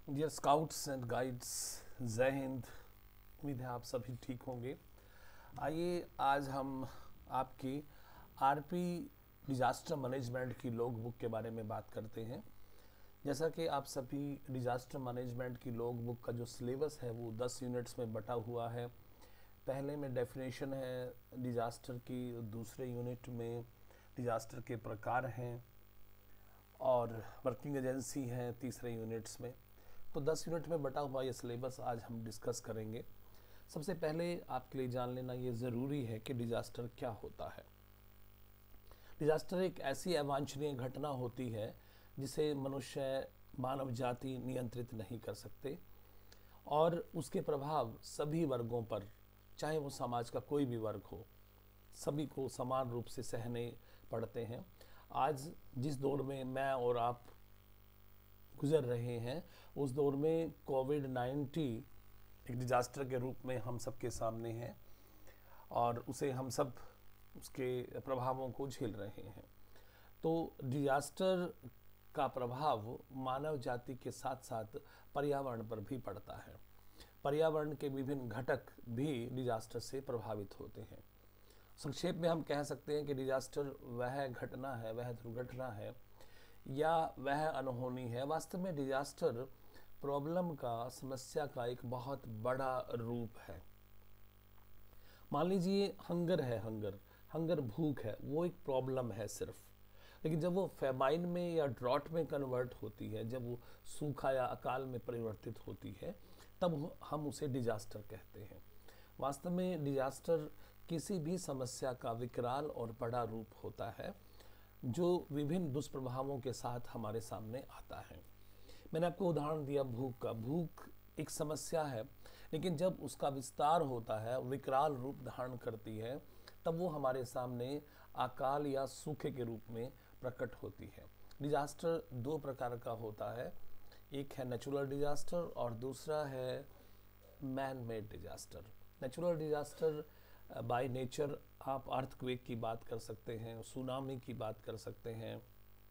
Dear scouts and guides, जय हिंद। उम्मीद है आप सभी ठीक होंगे। आइए आज हम आपकी आरपी डिजास्टर मैनेजमेंट की लॉग बुक के बारे में बात करते हैं। जैसा कि आप सभी डिजास्टर मैनेजमेंट की लॉग बुक का जो सिलेबस है वो 10 यूनिट्स में बटा हुआ है। पहले में डेफिनेशन है डिजास्टर की, दूसरे यूनिट में डिजास्टर के प्रकार हैं और वर्किंग एजेंसी हैं तीसरे यूनिट्स में। तो 10 यूनिट में बटा हुआ ये सिलेबस आज हम डिस्कस करेंगे। सबसे पहले आपके लिए जान लेना ये ज़रूरी है कि डिजास्टर क्या होता है। डिजास्टर एक ऐसी अवांछनीय घटना होती है जिसे मनुष्य मानव जाति नियंत्रित नहीं कर सकते और उसके प्रभाव सभी वर्गों पर, चाहे वो समाज का कोई भी वर्ग हो, सभी को समान रूप से सहने पड़ते हैं। आज जिस दौर में मैं और आप गुजर रहे हैं उस दौर में कोविड-19 एक डिजास्टर के रूप में हम सबके सामने है और उसे हम सब उसके प्रभावों को झेल रहे हैं। तो डिजास्टर का प्रभाव मानव जाति के साथ साथ पर्यावरण पर भी पड़ता है। पर्यावरण के विभिन्न घटक भी डिजास्टर से प्रभावित होते हैं। संक्षेप में हम कह सकते हैं कि डिजास्टर वह घटना है, वह दुर्घटना है या वह अनहोनी है। वास्तव में डिजास्टर प्रॉब्लम का, समस्या का एक बहुत बड़ा रूप है। मान लीजिए हंगर है, हंगर भूख है, वो एक प्रॉब्लम है सिर्फ। लेकिन जब वो फेमाइन में या ड्रॉट में कन्वर्ट होती है, जब वो सूखा या अकाल में परिवर्तित होती है, तब हम उसे डिजास्टर कहते हैं। वास्तव में डिजास्टर किसी भी समस्या का विकराल और बड़ा रूप होता है जो विभिन्न दुष्प्रभावों के साथ हमारे सामने आता है। मैंने आपको उदाहरण दिया भूख का। भूख एक समस्या है, लेकिन जब उसका विस्तार होता है, विकराल रूप धारण करती है, तब वो हमारे सामने अकाल या सूखे के रूप में प्रकट होती है। डिजास्टर दो प्रकार का होता है, एक है नेचुरल डिजास्टर और दूसरा है man made disaster. Natural disaster by nature आप अर्थक्वेक की बात कर सकते हैं, सुनामी की बात कर सकते हैं,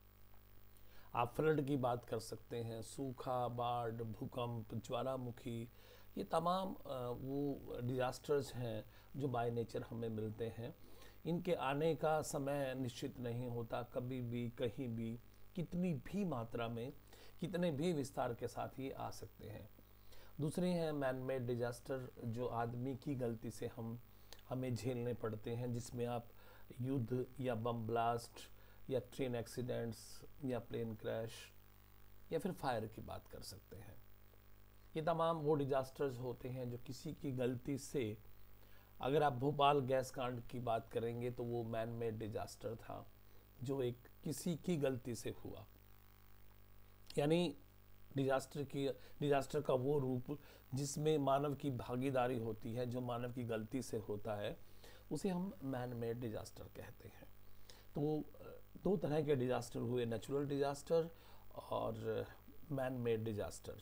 आप फ्लड की बात कर सकते हैं, सूखा, बाढ़, भूकंप, ज्वालामुखी, ये तमाम वो डिजास्टर्स हैं जो बाय नेचर हमें मिलते हैं। इनके आने का समय निश्चित नहीं होता, कभी भी, कहीं भी, कितनी भी मात्रा में, कितने भी विस्तार के साथ ये आ सकते हैं। दूसरी है मैन मेड डिजास्टर, जो आदमी की गलती से हमें झेलने पड़ते हैं, जिसमें आप युद्ध या बम ब्लास्ट या ट्रेन एक्सीडेंट्स या प्लेन क्रैश या फिर फायर की बात कर सकते हैं। ये तमाम वो डिजास्टर्स होते हैं जो किसी की गलती से, अगर आप भोपाल गैस कांड की बात करेंगे तो वो मैन मेड डिजास्टर था जो एक किसी की गलती से हुआ। यानी डिजास्टर का वो रूप जिसमें मानव की भागीदारी होती है, जो मानव की गलती से होता है, उसे हम मैन मेड डिजास्टर कहते हैं। तो दो तरह के डिजास्टर हुए, नेचुरल डिजास्टर और मैन मेड डिजास्टर।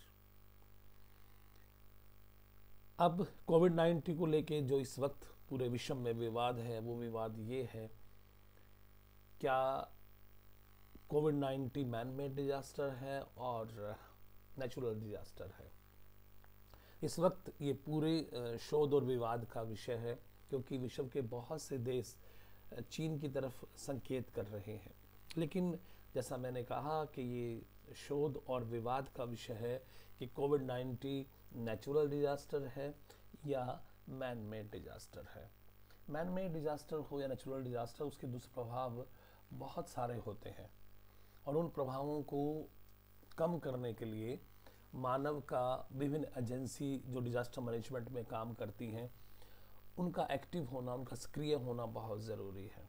अब कोविड-19 को लेके जो इस वक्त पूरे विश्व में विवाद है, वो विवाद ये है, क्या कोविड-19 मैन मेड डिजास्टर है और नेचुरल डिजास्टर है। इस वक्त ये पूरे शोध और विवाद का विषय है, क्योंकि विश्व के बहुत से देश चीन की तरफ संकेत कर रहे हैं। लेकिन जैसा मैंने कहा कि ये शोध और विवाद का विषय है कि कोविड-19 नेचुरल डिजास्टर है या मैन मेड डिजास्टर है। मैन मेड डिजास्टर हो या नेचुरल डिजास्टर, उसके दुष्प्रभाव बहुत सारे होते हैं और उन प्रभावों को कम करने के लिए मानव का विभिन्न एजेंसी जो डिजास्टर मैनेजमेंट में काम करती हैं, उनका एक्टिव होना, उनका सक्रिय होना बहुत ज़रूरी है।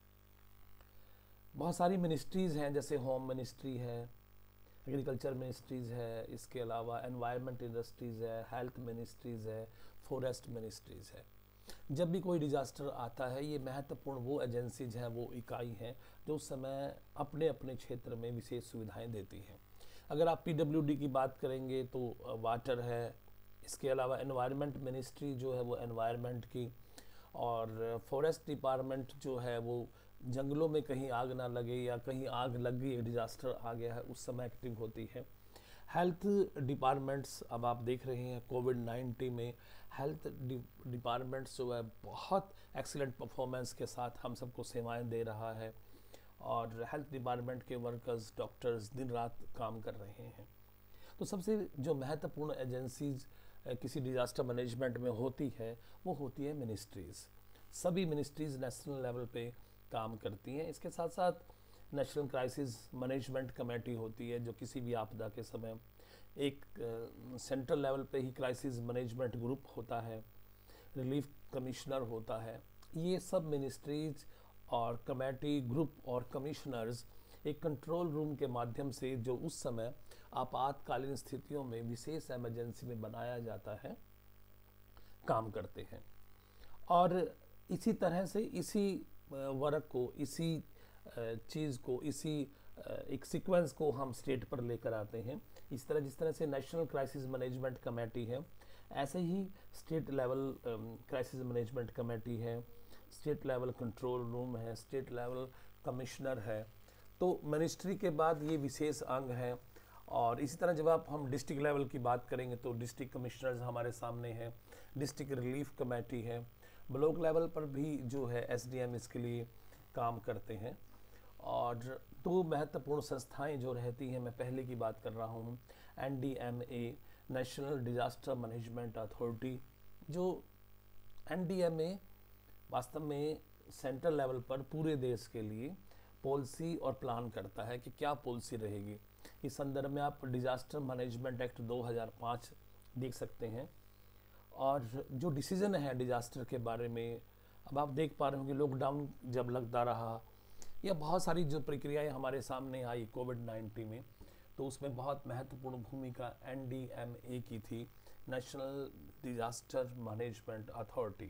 बहुत सारी मिनिस्ट्रीज़ हैं, जैसे होम मिनिस्ट्री है, एग्रीकल्चर मिनिस्ट्रीज़ है, इसके अलावा एनवायरनमेंट इंडस्ट्रीज़ है, हेल्थ मिनिस्ट्रीज़ है, फॉरेस्ट मिनिस्ट्रीज़ है। जब भी कोई डिजास्टर आता है, ये महत्वपूर्ण वो एजेंसीज हैं, वो इकाई हैं जो उस समय अपने अपने क्षेत्र में विशेष सुविधाएं देती हैं। अगर आप पीडब्ल्यूडी की बात करेंगे तो वाटर है, इसके अलावा एनवायरनमेंट मिनिस्ट्री जो है वो एनवायरनमेंट की, और फॉरेस्ट डिपार्टमेंट जो है वो जंगलों में कहीं आग ना लगे या कहीं आग लग गई, डिजास्टर आ गया है, उस समय एक्टिव होती है। हेल्थ डिपार्टमेंट्स, अब आप देख रहे हैं कोविड-19 में हेल्थ डिपार्टमेंट्स जो है बहुत एक्सीलेंट परफॉर्मेंस के साथ हम सबको सेवाएं दे रहा है, और हेल्थ डिपार्टमेंट के वर्कर्स, डॉक्टर्स दिन रात काम कर रहे हैं। तो सबसे जो महत्वपूर्ण एजेंसीज किसी डिजास्टर मैनेजमेंट में होती है वो होती है मिनिस्ट्रीज़। सभी मिनिस्ट्रीज़ नेशनल लेवल पे काम करती हैं। इसके साथ साथ नेशनल क्राइसिस मैनेजमेंट कमेटी होती है, जो किसी भी आपदा के समय एक सेंट्रल लेवल पे ही क्राइसिस मैनेजमेंट ग्रुप होता है, रिलीफ कमिश्नर होता है। ये सब मिनिस्ट्रीज और कमेटी ग्रुप और कमिश्नर्स एक कंट्रोल रूम के माध्यम से, जो उस समय आपातकालीन स्थितियों में विशेष इमरजेंसी में बनाया जाता है, काम करते हैं। और इसी तरह से इसी वर्क को, इसी चीज़ को, इसी एक सीक्वेंस को हम स्टेट पर लेकर आते हैं। इस तरह जिस तरह से नेशनल क्राइसिस मैनेजमेंट कमेटी है, ऐसे ही state level crisis management committee है, स्टेट लेवल कंट्रोल रूम है, स्टेट लेवल कमिश्नर है। तो मिनिस्ट्री के बाद ये विशेष अंग है। और इसी तरह जब हम डिस्ट्रिक्ट लेवल की बात करेंगे तो डिस्ट्रिक्ट कमिश्नर्स हमारे सामने हैं, डिस्ट्रिक्ट रिलीफ कमेटी है, ब्लॉक लेवल पर भी जो है एसडीएम इसके लिए काम करते हैं। और दो महत्वपूर्ण संस्थाएं जो रहती हैं, मैं पहले की बात कर रहा हूँ, NDMA, national disaster management authority. जो एनडीएमए वास्तव में सेंट्रल लेवल पर पूरे देश के लिए पॉलिसी और प्लान करता है कि क्या पॉलिसी रहेगी। इस संदर्भ में आप डिजास्टर मैनेजमेंट एक्ट 2005 देख सकते हैं। और जो डिसीजन है डिजास्टर के बारे में, अब आप देख पा रहे होंगे लॉकडाउन जब लगता रहा, या बहुत सारी जो प्रक्रियाएं हमारे सामने आई कोविड-19 में, तो उसमें बहुत महत्वपूर्ण भूमिका एनडीएमए की थी, national disaster management authority.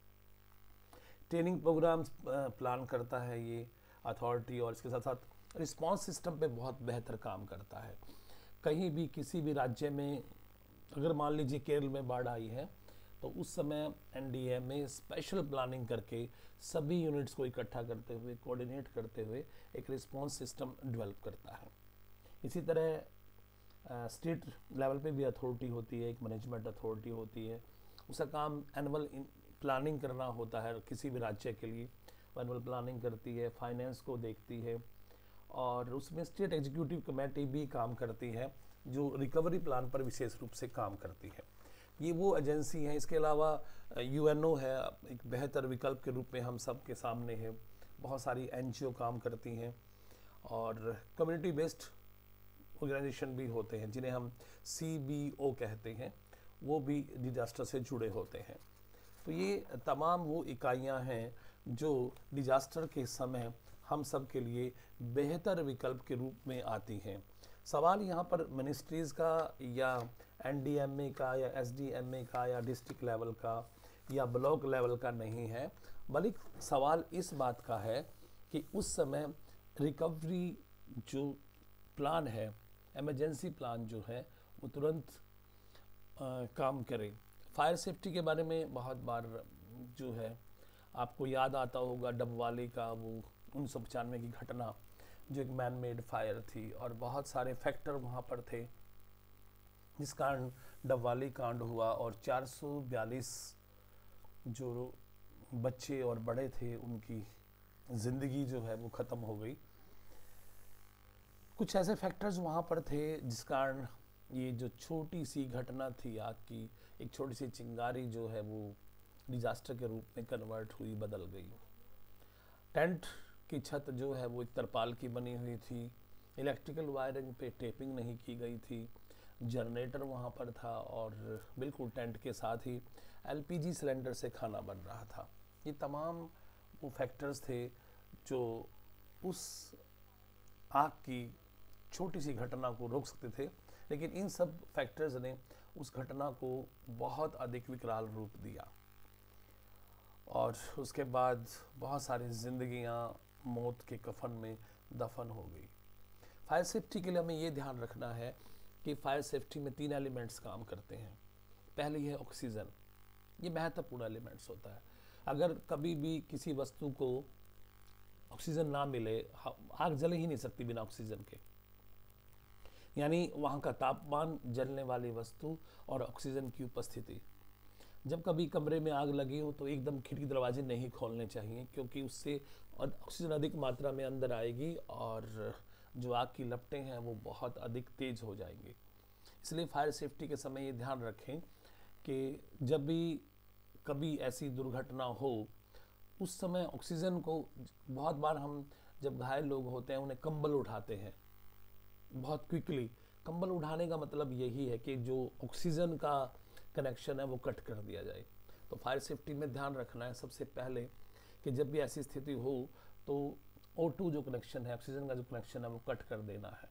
Training programmes plan करता है ये अथॉरिटी, और इसके साथ साथ रिस्पांस सिस्टम पे बहुत बेहतर काम करता है। कहीं भी किसी भी राज्य में अगर मान लीजिए केरल में बाढ़ आई है, तो उस समय एनडीएमए स्पेशल प्लानिंग करके सभी यूनिट्स को इकट्ठा करते हुए, कोऑर्डिनेट करते हुए एक रिस्पांस सिस्टम डेवलप करता है। इसी तरह स्टेट लेवल पे भी अथॉरिटी होती है, एक मैनेजमेंट अथॉरिटी होती है। उसका काम एनुअल प्लानिंग करना होता है किसी भी राज्य के लिए। एनुअल प्लानिंग करती है, फाइनेंस को देखती है, और उसमें स्टेट एग्जीक्यूटिव कमेटी भी काम करती है जो रिकवरी प्लान पर विशेष रूप से काम करती है। ये वो एजेंसी हैं। इसके अलावा यूएनओ है, एक बेहतर विकल्प के रूप में हम सब के सामने है। बहुत सारी एनजीओ काम करती हैं, और कम्युनिटी बेस्ड ऑर्गेनाइजेशन भी होते हैं जिन्हें हम CBO कहते हैं, वो भी डिजास्टर से जुड़े होते हैं। तो ये तमाम वो इकाइयां हैं जो डिजास्टर के समय हम सब के लिए बेहतर विकल्प के रूप में आती हैं। सवाल यहाँ पर मिनिस्ट्रीज़ का, या एनडीएमए का, या एसडीएमए का, या डिस्ट्रिक्ट लेवल का, या ब्लॉक लेवल का नहीं है, बल्कि सवाल इस बात का है कि उस समय रिकवरी जो प्लान है, इमरजेंसी प्लान जो है, वो तुरंत काम करे। फायर सेफ्टी के बारे में बहुत बार जो है आपको याद आता होगा डबवाली का वो 1995 की घटना, जो एक मैन मेड फायर थी, और बहुत सारे फैक्टर वहाँ पर थे जिस कारण डबवाली कांड हुआ, और 442 जो बच्चे और बड़े थे उनकी ज़िंदगी जो है वो ख़त्म हो गई। कुछ ऐसे फैक्टर्स वहाँ पर थे जिस कारण ये जो छोटी सी घटना थी आग की, एक छोटी सी चिंगारी जो है वो डिजास्टर के रूप में कन्वर्ट हुई, बदल गई। टेंट की छत जो है वो एक तरपाल की बनी हुई थी, इलेक्ट्रिकल वायरिंग पे टेपिंग नहीं की गई थी, जनरेटर वहाँ पर था, और बिल्कुल टेंट के साथ ही LPG सिलेंडर से खाना बन रहा था। ये तमाम वो फैक्टर्स थे जो उस आग की छोटी सी घटना को रोक सकते थे, लेकिन इन सब फैक्टर्स ने उस घटना को बहुत अधिक विकराल रूप दिया, और उसके बाद बहुत सारी जिंदगियां मौत के कफन में दफन हो गई। फायर सेफ्टी के लिए हमें ये ध्यान रखना है कि फायर सेफ्टी में 3 एलिमेंट्स काम करते हैं। पहली है ऑक्सीजन, ये महत्वपूर्ण एलिमेंट्स होता है। अगर कभी भी किसी वस्तु को ऑक्सीजन ना मिले, आग जल ही नहीं सकती बिना ऑक्सीजन के। यानी वहाँ का तापमान, जलने वाली वस्तु और ऑक्सीजन की उपस्थिति। जब कभी कमरे में आग लगी हो तो एकदम खिड़की दरवाजे नहीं खोलने चाहिए, क्योंकि उससे ऑक्सीजन अधिक मात्रा में अंदर आएगी और जो आग की लपटें हैं वो बहुत अधिक तेज हो जाएंगी। इसलिए फायर सेफ्टी के समय ये ध्यान रखें कि जब भी कभी ऐसी दुर्घटना हो उस समय ऑक्सीजन को, बहुत बार हम जब घायल लोग होते हैं उन्हें कंबल उठाते हैं बहुत क्विकली। कंबल उठाने का मतलब यही है कि जो ऑक्सीजन का कनेक्शन है वो कट कर दिया जाए। तो फायर सेफ्टी में ध्यान रखना है सबसे पहले कि जब भी ऐसी स्थिति हो तो O2 जो कनेक्शन है, ऑक्सीजन का जो कनेक्शन है वो कट कर देना है।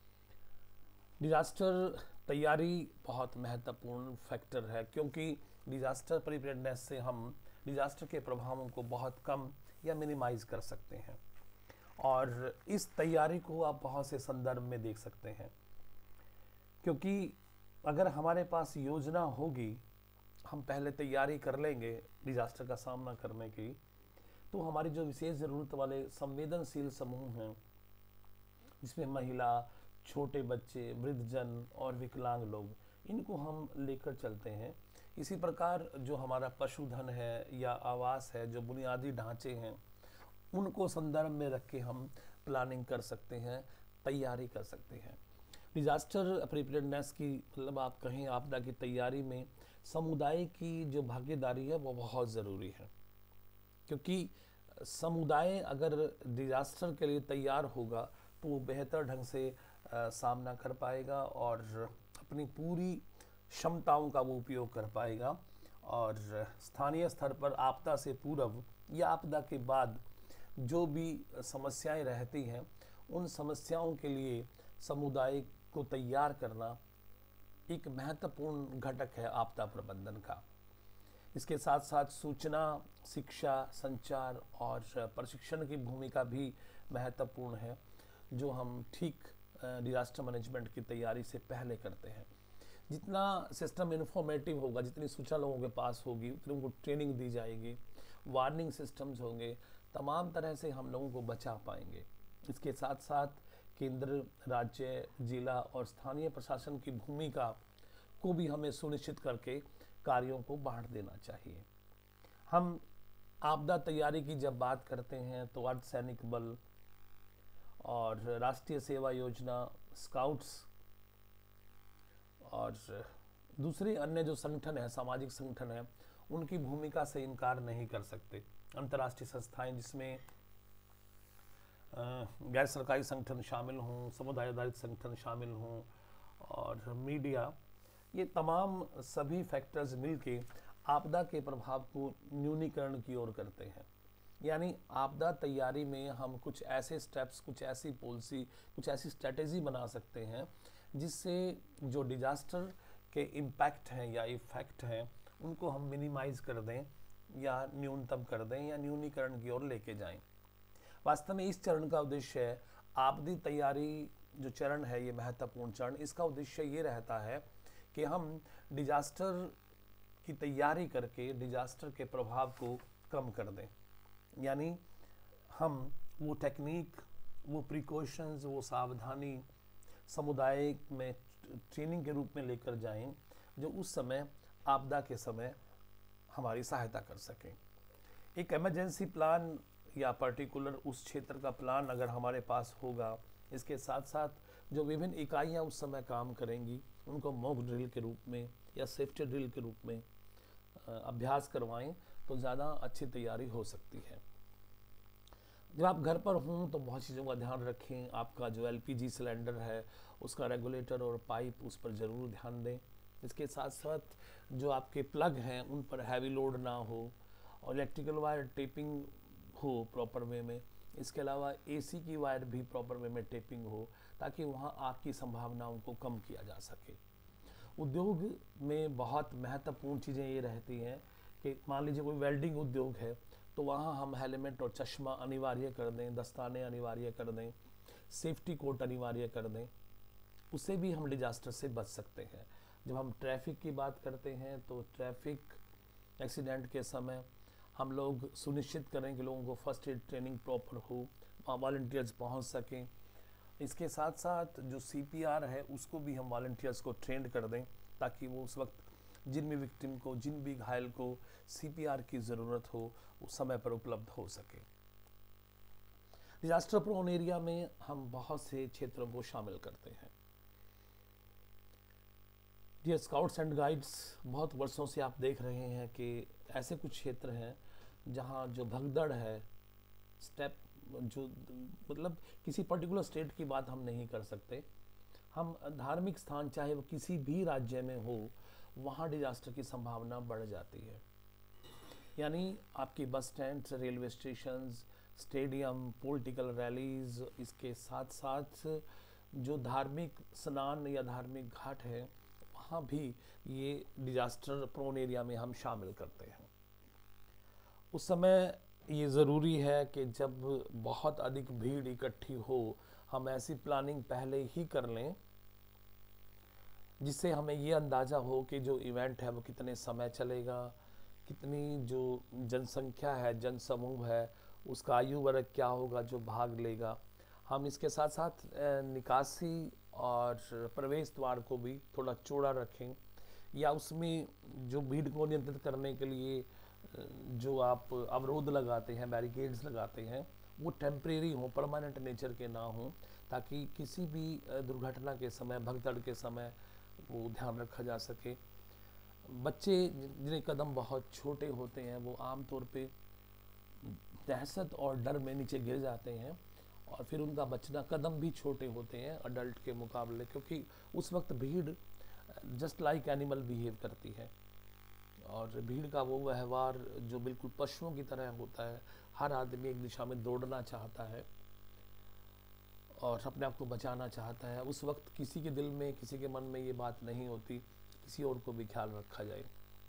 डिजास्टर तैयारी बहुत महत्वपूर्ण फैक्टर है, क्योंकि डिजास्टर प्रिपेयर्डनेस से हम डिजास्टर के प्रभावों को बहुत कम या मिनिमाइज कर सकते हैं। और इस तैयारी को आप बहुत से संदर्भ में देख सकते हैं, क्योंकि अगर हमारे पास योजना होगी, हम पहले तैयारी कर लेंगे डिजास्टर का सामना करने की, तो हमारी जो विशेष ज़रूरत वाले संवेदनशील समूह हैं, जिसमें महिला, छोटे बच्चे, वृद्धजन और विकलांग लोग, इनको हम लेकर चलते हैं। इसी प्रकार जो हमारा पशुधन है या आवास है, जो बुनियादी ढांचे हैं, उनको संदर्भ में रख के हम प्लानिंग कर सकते हैं, तैयारी कर सकते हैं। डिजास्टर प्रिपेयर्डनेस की मतलब आप कहें आपदा की तैयारी में समुदाय की जो भागीदारी है वो बहुत ज़रूरी है, क्योंकि समुदाय अगर डिजास्टर के लिए तैयार होगा तो वो बेहतर ढंग से सामना कर पाएगा और अपनी पूरी क्षमताओं का वो उपयोग कर पाएगा। और स्थानीय स्तर पर आपदा से पूर्व या आपदा के बाद जो भी समस्याएं रहती हैं, उन समस्याओं के लिए समुदाय को तैयार करना एक महत्वपूर्ण घटक है आपदा प्रबंधन का। इसके साथ साथ सूचना, शिक्षा, संचार और प्रशिक्षण की भूमिका भी महत्वपूर्ण है, जो हम ठीक डिजास्टर मैनेजमेंट की तैयारी से पहले करते हैं। जितना सिस्टम इन्फॉर्मेटिव होगा, जितनी सूचना लोगों के पास होगी, उतनी उनको ट्रेनिंग दी जाएगी, वार्निंग सिस्टम्स होंगे, तमाम तरह से हम लोगों को बचा पाएंगे। इसके साथ साथ केंद्र, राज्य, जिला और स्थानीय प्रशासन की भूमिका को भी हमें सुनिश्चित करके कार्यों को बांट देना चाहिए। हम आपदा तैयारी की जब बात करते हैं तो अर्धसैनिक बल और राष्ट्रीय सेवा योजना, स्काउट्स और दूसरे अन्य जो संगठन है, सामाजिक संगठन है, उनकी भूमिका से इनकार नहीं कर सकते। अंतर्राष्ट्रीय संस्थाएं जिसमें गैर सरकारी संगठन शामिल हों, समुदाय आधारित संगठन शामिल हों और मीडिया, ये तमाम सभी फैक्टर्स मिलके आपदा के प्रभाव को न्यूनीकरण की ओर करते हैं। यानी आपदा तैयारी में हम कुछ ऐसे स्टेप्स, कुछ ऐसी पॉलिसी, कुछ ऐसी स्ट्रेटेजी बना सकते हैं जिससे जो डिजास्टर के इम्पैक्ट हैं या इफ़ेक्ट हैं उनको हम मिनिमाइज कर दें या न्यूनतम कर दें या न्यूनीकरण की ओर लेके जाएं। वास्तव में इस चरण का उद्देश्य है, आपदी तैयारी जो चरण है, ये महत्वपूर्ण चरण, इसका उद्देश्य ये रहता है कि हम डिजास्टर की तैयारी करके डिजास्टर के प्रभाव को कम कर दें। यानी हम वो टेक्निक, वो प्रिकॉशंस, वो सावधानी समुदाय में ट्रेनिंग के रूप में लेकर जाएं जो उस समय आपदा के समय हमारी सहायता कर सकें। एक इमरजेंसी प्लान या पर्टिकुलर उस क्षेत्र का प्लान अगर हमारे पास होगा, इसके साथ साथ जो विभिन्न इकाइयां उस समय काम करेंगी उनको मॉक ड्रिल के रूप में या सेफ्टी ड्रिल के रूप में अभ्यास करवाएं तो ज़्यादा अच्छी तैयारी हो सकती है। जब आप घर पर हों तो बहुत चीज़ों का ध्यान रखें। आपका जो LPG सिलेंडर है उसका रेगुलेटर और पाइप, उस पर ज़रूर ध्यान दें। इसके साथ साथ जो आपके प्लग हैं उन पर हैवी लोड ना हो और इलेक्ट्रिकल वायर टेपिंग हो प्रॉपर वे में। इसके अलावा AC की वायर भी प्रॉपर वे में टेपिंग हो ताकि वहाँ आग की संभावनाओं को कम किया जा सके। उद्योग में बहुत महत्वपूर्ण चीज़ें ये रहती हैं कि मान लीजिए कोई वेल्डिंग उद्योग है तो वहाँ हम हेलमेट और चश्मा अनिवार्य कर दें, दस्ताने अनिवार्य कर दें, सेफ्टी कोट अनिवार्य कर दें, उससे भी हम डिजास्टर से बच सकते हैं। जब हम ट्रैफिक की बात करते हैं तो ट्रैफिक एक्सीडेंट के समय हम लोग सुनिश्चित करें कि लोगों को फर्स्ट एड ट्रेनिंग प्रॉपर हो, वॉलंटियर्स पहुंच सकें। इसके साथ साथ जो CPR है उसको भी हम वॉलंटियर्स को ट्रेंड कर दें, ताकि वो उस वक्त जिन भी विक्टिम को, जिन भी घायल को CPR की ज़रूरत हो, उस समय पर उपलब्ध हो सके। डिजास्टर प्रोन एरिया में हम बहुत से क्षेत्रों को शामिल करते हैं। डियर स्काउट्स एंड गाइड्स, बहुत वर्षों से आप देख रहे हैं कि ऐसे कुछ क्षेत्र हैं जहां जो भगदड़ है, स्टेप जो मतलब किसी पर्टिकुलर स्टेट की बात हम नहीं कर सकते, हम धार्मिक स्थान चाहे वो किसी भी राज्य में हो, वहाँ डिजास्टर की संभावना बढ़ जाती है। यानी आपकी bus stand, railway station, stadium, political rallies, इसके साथ साथ जो धार्मिक स्नान या धार्मिक घाट है, वहाँ भी ये डिजास्टर प्रोन एरिया में हम शामिल करते हैं। उस समय ये ज़रूरी है कि जब बहुत अधिक भीड़ इकट्ठी हो, हम ऐसी प्लानिंग पहले ही कर लें जिससे हमें ये अंदाज़ा हो कि जो इवेंट है वो कितने समय चलेगा, कितनी जो जनसंख्या है, जनसमूह है, उसका आयु वर्ग क्या होगा जो भाग लेगा। हम इसके साथ साथ निकासी और प्रवेश द्वार को भी थोड़ा चौड़ा रखें, या उसमें जो भीड़ को नियंत्रित करने के लिए जो आप अवरोध लगाते हैं, बैरिकेड्स लगाते हैं, वो टेम्परेरी हों, परमानेंट नेचर के ना हों, ताकि किसी भी दुर्घटना के समय, भगदड़ के समय वो ध्यान रखा जा सके। बच्चे जिनके कदम बहुत छोटे होते हैं वो आमतौर पे दहशत और डर में नीचे गिर जाते हैं, और फिर उनका बचना, कदम भी छोटे होते हैं अडल्ट के मुकाबले, क्योंकि उस वक्त भीड़ जस्ट लाइक एनिमल बिहेव करती है, और भीड़ का वो व्यवहार जो बिल्कुल पशुओं की तरह होता है। हर आदमी एक दिशा में दौड़ना चाहता है और अपने आप को बचाना चाहता है। उस वक्त किसी के दिल में, किसी के मन में ये बात नहीं होती किसी और को भी ख्याल रखा जाए।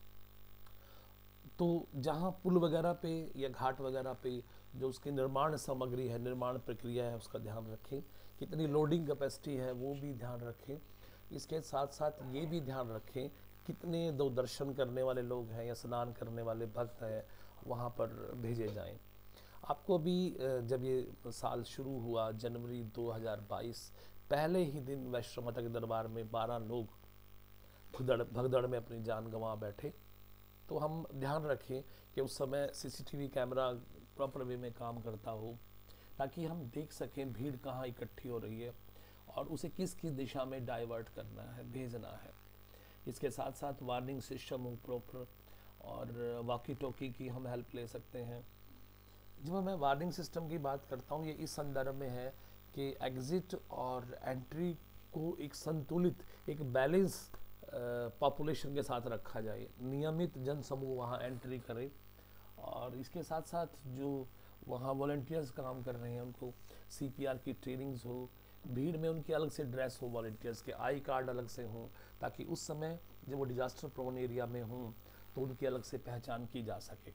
तो जहाँ पुल वगैरह पे या घाट वगैरह पे जो उसकी निर्माण सामग्री है, निर्माण प्रक्रिया है, उसका ध्यान रखें। कितनी लोडिंग कैपेसिटी है वो भी ध्यान रखें। इसके साथ साथ ये भी ध्यान रखें कितने दो दर्शन करने वाले लोग हैं या स्नान करने वाले भक्त हैं वहाँ पर भेजे जाएं। आपको भी जब ये साल शुरू हुआ जनवरी 2022, पहले ही दिन वैष्णो माता के दरबार में 12 लोग भगदड़ में अपनी जान गंवा बैठे। तो हम ध्यान रखें कि उस समय CCTV कैमरा प्रॉपर वे में काम करता हो, ताकि हम देख सकें भीड़ कहाँ इकट्ठी हो रही है और उसे किस किस दिशा में डाइवर्ट करना है, भेजना है। इसके साथ साथ वार्निंग सिस्टम हो प्रॉपर, और वॉकी टॉकी की हम हेल्प ले सकते हैं। जब मैं वार्निंग सिस्टम की बात करता हूँ, ये इस संदर्भ में है कि एग्जिट और एंट्री को एक संतुलित, एक बैलेंस पॉपुलेशन के साथ रखा जाए, नियमित जनसमूह वहाँ एंट्री करें, और इसके साथ साथ जो वहाँ वॉलंटियर्स काम कर रहे हैं उनको CPR की ट्रेनिंग्स हो, भीड़ में उनकी अलग से ड्रेस हो, वॉलंटियर्स के आई कार्ड अलग से हों, ताकि उस समय जब वो डिजास्टर प्रोन एरिया में हों तो उनकी अलग से पहचान की जा सके।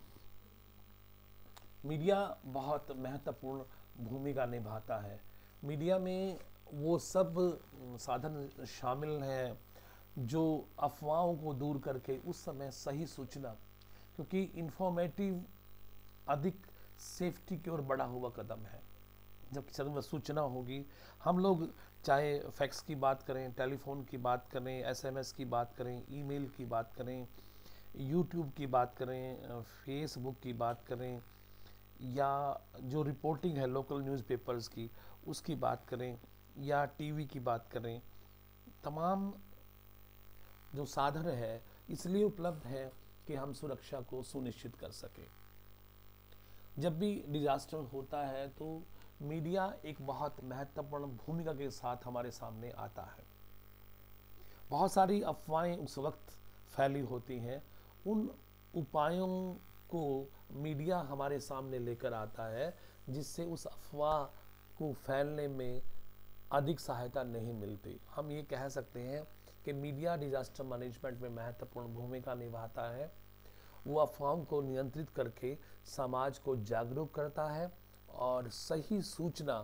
मीडिया बहुत महत्वपूर्ण भूमिका निभाता है। मीडिया में वो सब साधन शामिल हैं जो अफवाहों को दूर करके उस समय सही सूचना, क्योंकि इंफॉर्मेटिव अधिक सेफ्टी की ओर बढ़ा हुआ कदम है। जब किसी सूचना होगी, हम लोग चाहे फैक्स की बात करें, टेलीफोन की बात करें, SMS की बात करें, ईमेल की बात करें, यूट्यूब की बात करें, फेसबुक की बात करें, या जो रिपोर्टिंग है लोकल न्यूज़पेपर्स की उसकी बात करें, या टीवी की बात करें, तमाम जो साधन है इसलिए उपलब्ध है कि हम सुरक्षा को सुनिश्चित कर सकें। जब भी डिजास्टर होता है तो मीडिया एक बहुत महत्वपूर्ण भूमिका के साथ हमारे सामने आता है। बहुत सारी अफवाहें उस वक्त फैली होती हैं, उन उपायों को मीडिया हमारे सामने लेकर आता है जिससे उस अफवाह को फैलने में अधिक सहायता नहीं मिलती। हम ये कह सकते हैं कि मीडिया डिजास्टर मैनेजमेंट में महत्वपूर्ण भूमिका निभाता है। वो अफवाहों को नियंत्रित करके समाज को जागरूक करता है और सही सूचना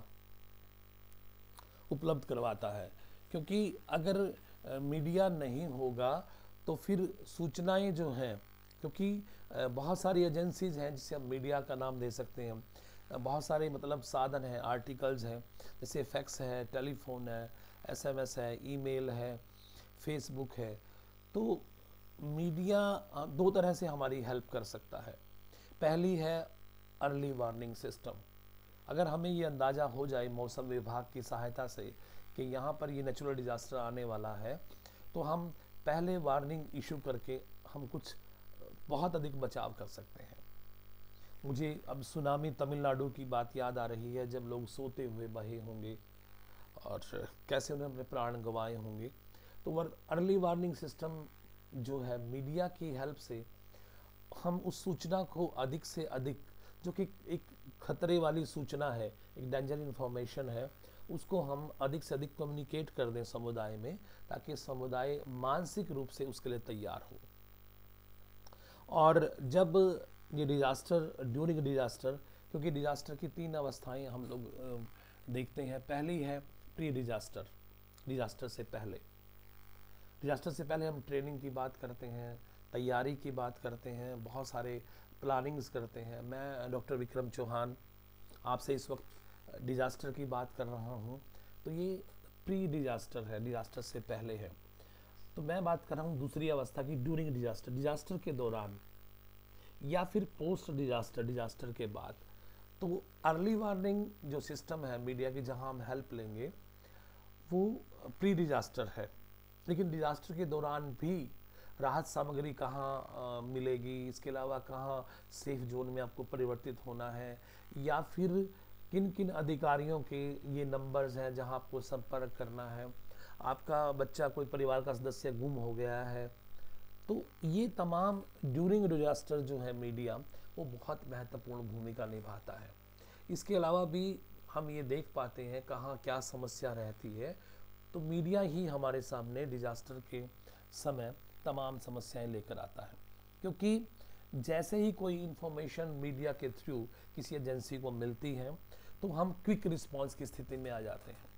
उपलब्ध करवाता है, क्योंकि अगर मीडिया नहीं होगा तो फिर सूचनाएं जो हैं, क्योंकि बहुत सारी एजेंसीज हैं जिसे हम मीडिया का नाम दे सकते हैं, बहुत सारे मतलब साधन हैं, आर्टिकल्स हैं, जैसे फैक्स है, टेलीफोन है, एसएमएस है, ईमेल है, फेसबुक है। तो मीडिया दो तरह से हमारी हेल्प कर सकता है। पहली है अर्ली वार्निंग सिस्टम। अगर हमें ये अंदाज़ा हो जाए मौसम विभाग की सहायता से कि यहाँ पर ये नेचुरल डिज़ास्टर आने वाला है, तो हम पहले वार्निंग इशू करके हम कुछ बहुत अधिक बचाव कर सकते हैं। मुझे अब सुनामी तमिलनाडु की बात याद आ रही है, जब लोग सोते हुए बहे होंगे और कैसे उन्हें अपने प्राण गंवाए होंगे। तो अर्ली वार्निंग सिस्टम जो है, मीडिया की हेल्प से हम उस सूचना को अधिक से अधिक, जो कि एक खतरे वाली सूचना है, एक डेंजर इन्फॉर्मेशन है, उसको हम अधिक से अधिक कम्युनिकेट कर दें समुदाय में, ताकि समुदाय मानसिक रूप से उसके लिए तैयार हो। और जब ये डिजास्टर, ड्यूरिंग डिजास्टर, क्योंकि डिजास्टर की 3 अवस्थाएं हम लोग देखते हैं। पहली है प्री डिजास्टर, डिजास्टर से पहले। डिजास्टर से पहले हम ट्रेनिंग की बात करते हैं, तैयारी की बात करते हैं, बहुत सारे प्लानिंग्स करते हैं। मैं डॉक्टर विक्रम चौहान आपसे इस वक्त डिजास्टर की बात कर रहा हूँ, तो ये प्री डिजास्टर है, डिजास्टर से पहले है। तो मैं बात कर रहा हूँ दूसरी अवस्था की, ड्यूरिंग डिजास्टर, डिजास्टर के दौरान या फिर पोस्ट डिजास्टर, डिजास्टर के बाद। तो अर्ली वार्निंग जो सिस्टम है मीडिया की, जहाँ हम हेल्प लेंगे, वो प्री डिजास्टर है। लेकिन डिजास्टर के दौरान भी राहत सामग्री कहाँ मिलेगी, इसके अलावा कहाँ सेफ जोन में आपको परिवर्तित होना है, या फिर किन किन अधिकारियों के ये नंबर्स हैं जहाँ आपको संपर्क करना है, आपका बच्चा, कोई परिवार का सदस्य गुम हो गया है। तो ये तमाम ड्यूरिंग डिजास्टर जो है मीडिया, वो बहुत महत्वपूर्ण भूमिका निभाता है। इसके अलावा भी हम ये देख पाते हैं कहाँ क्या समस्या रहती है, तो मीडिया ही हमारे सामने डिजास्टर के समय तमाम समस्याएं लेकर आता है। क्योंकि जैसे ही कोई इंफॉर्मेशन मीडिया के थ्रू किसी एजेंसी को मिलती है, तो हम क्विक रिस्पांस की स्थिति में आ जाते हैं।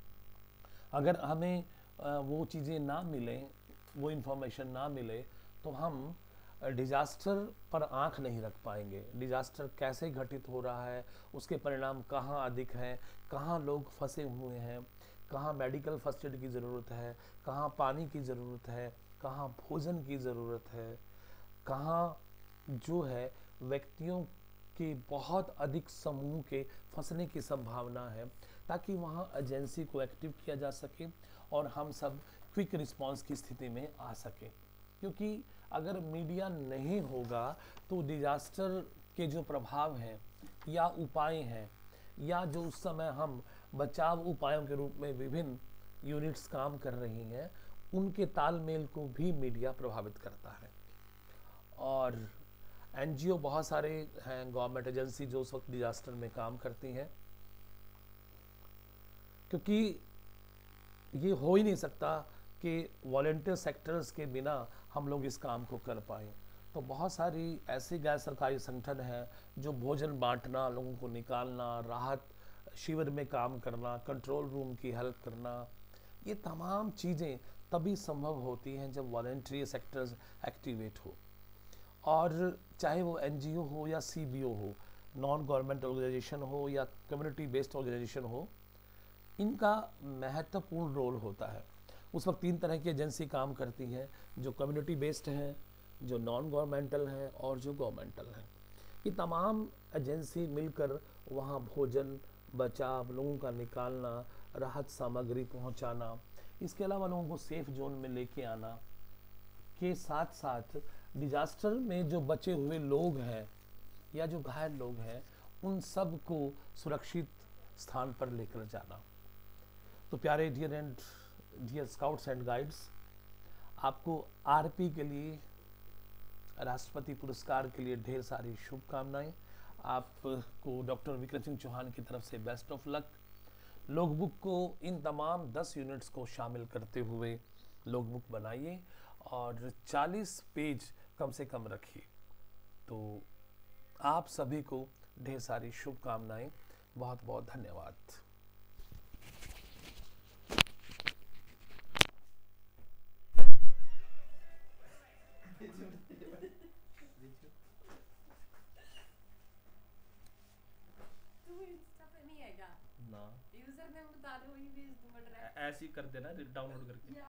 अगर हमें वो चीज़ें ना मिलें, वो इंफॉर्मेशन ना मिले, तो हम डिजास्टर पर आंख नहीं रख पाएंगे। डिजास्टर कैसे घटित हो रहा है, उसके परिणाम कहाँ अधिक हैं, कहाँ लोग फंसे हुए हैं, कहाँ मेडिकल फर्स्ट एड की ज़रूरत है, कहाँ पानी की ज़रूरत है, कहाँ भोजन की ज़रूरत है, कहाँ जो है व्यक्तियों के बहुत अधिक समूह के फंसने की संभावना है, ताकि वहाँ एजेंसी को एक्टिव किया जा सके और हम सब क्विक रिस्पांस की स्थिति में आ सके। क्योंकि अगर मीडिया नहीं होगा, तो डिजास्टर के जो प्रभाव हैं या उपाय हैं, या जो उस समय हम बचाव उपायों के रूप में विभिन्न यूनिट्स काम कर रही हैं, उनके तालमेल को भी मीडिया प्रभावित करता है। और एनजीओ बहुत सारे हैं, गवर्नमेंट एजेंसी, जो उस वक्त डिजास्टर में काम करती हैं, क्योंकि ये हो ही नहीं सकता कि वॉलेंटियर सेक्टर्स के बिना हम लोग इस काम को कर पाएँ। तो बहुत सारी ऐसे गैर सरकारी संगठन हैं जो भोजन बांटना, लोगों को निकालना, राहत शिविर में काम करना, कंट्रोल रूम की हेल्प करना, ये तमाम चीज़ें तभी संभव होती हैं जब वॉलेंट्री सेक्टर्स एक्टिवेट हो। और चाहे वो एनजीओ हो या सीबीओ हो, नॉन गवर्नमेंट ऑर्गेनाइजेशन हो या कम्युनिटी बेस्ड ऑर्गेनाइजेशन हो, इनका महत्वपूर्ण रोल होता है। उस वक्त 3 तरह की एजेंसी काम करती हैं, जो कम्युनिटी बेस्ड हैं, जो नॉन गवर्नमेंटल हैं और जो गवर्नमेंटल हैं। ये तमाम एजेंसी मिलकर वहाँ भोजन, बचाव, लोगों का निकालना, राहत सामग्री पहुँचाना, इसके अलावा लोगों को सेफ जोन में लेके आना के साथ साथ डिजास्टर में जो बचे हुए लोग हैं या जो घायल लोग हैं, उन सब को सुरक्षित स्थान पर लेकर जाना। तो प्यारे डियर स्काउट्स एंड गाइड्स, आपको आरपी के लिए, राष्ट्रपति पुरस्कार के लिए ढेर सारी शुभकामनाएं। आपको डॉक्टर विक्रम सिंह चौहान की तरफ से बेस्ट ऑफ लक। लॉगबुक को इन तमाम 10 यूनिट्स को शामिल करते हुए लॉगबुक बनाइए और 40 पेज कम से कम रखिए। तो आप सभी को ढेर सारी शुभकामनाएं। बहुत बहुत धन्यवाद। ना यूजर नेम बता दो, वही भेज दूंगा डायरेक्ट। ऐसे ही कर देना डाउनलोड करके।